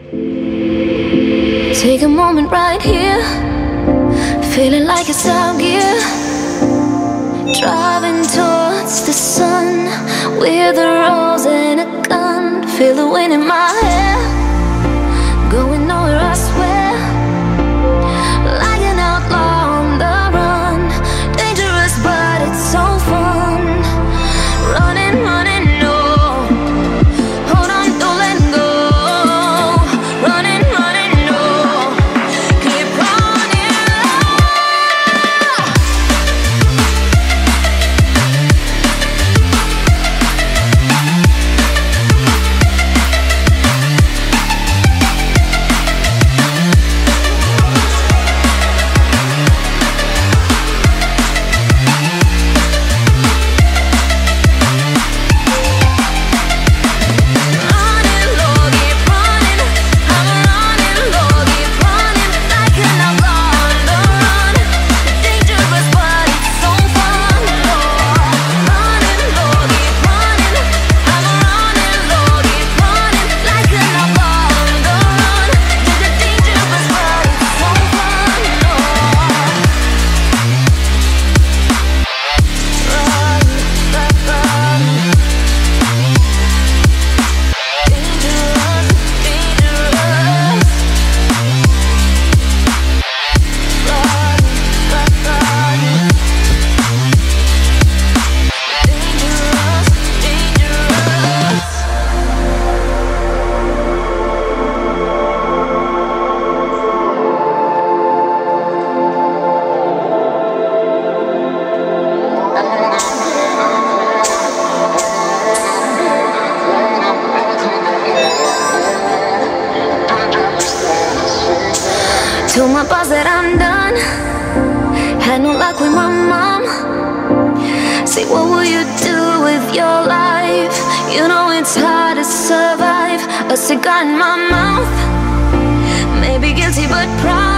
Take a moment right here, feeling like it's out gear. Driving towards the sun with a rose and a gun. Feel the wind in my hair, going nowhere I swear. Like an outlaw on the run, dangerous but it's so fun. Running, running, no, hold on, don't let go. Running, running, no, keep running. Told my boss that I'm done, had no luck with my mom. Say, what will you do with your life? You know it's hard to survive. A cigar in my mouth, maybe guilty but proud.